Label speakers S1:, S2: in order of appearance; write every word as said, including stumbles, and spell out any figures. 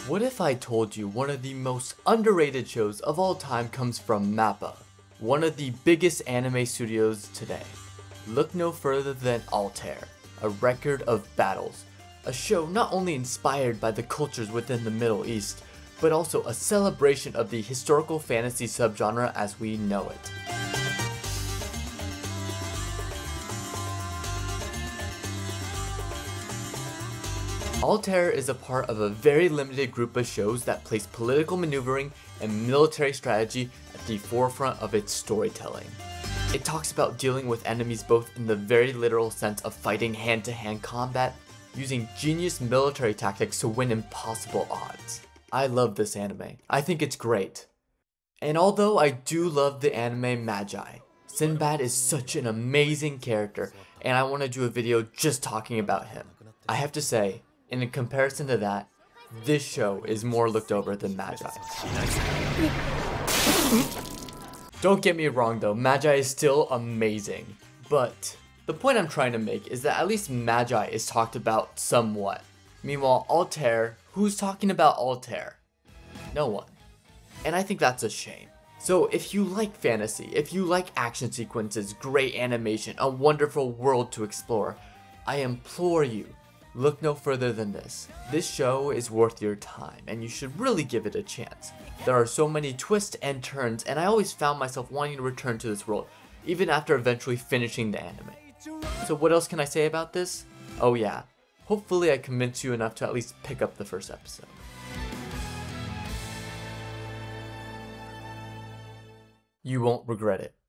S1: What if I told you one of the most underrated shows of all time comes from MAPPA, one of the biggest anime studios today? Look no further than Altair, a record of battles, a show not only inspired by the cultures within the Middle East, but also a celebration of the historical fantasy subgenre as we know it. Altair is a part of a very limited group of shows that place political maneuvering and military strategy at the forefront of its storytelling. It talks about dealing with enemies both in the very literal sense of fighting hand-to-hand combat, using genius military tactics to win impossible odds. I love this anime. I think it's great. And although I do love the anime Magi, Sinbad is such an amazing character, and I want to do a video just talking about him. I have to say, in comparison to that, this show is more looked over than Magi. Don't get me wrong though, Magi is still amazing. But the point I'm trying to make is that at least Magi is talked about somewhat. Meanwhile, Altair, who's talking about Altair? No one. And I think that's a shame. So if you like fantasy, if you like action sequences, great animation, a wonderful world to explore, I implore you, look no further than this. This show is worth your time, and you should really give it a chance. There are so many twists and turns, and I always found myself wanting to return to this world, even after eventually finishing the anime. So what else can I say about this? Oh yeah, hopefully I convinced you enough to at least pick up the first episode. You won't regret it.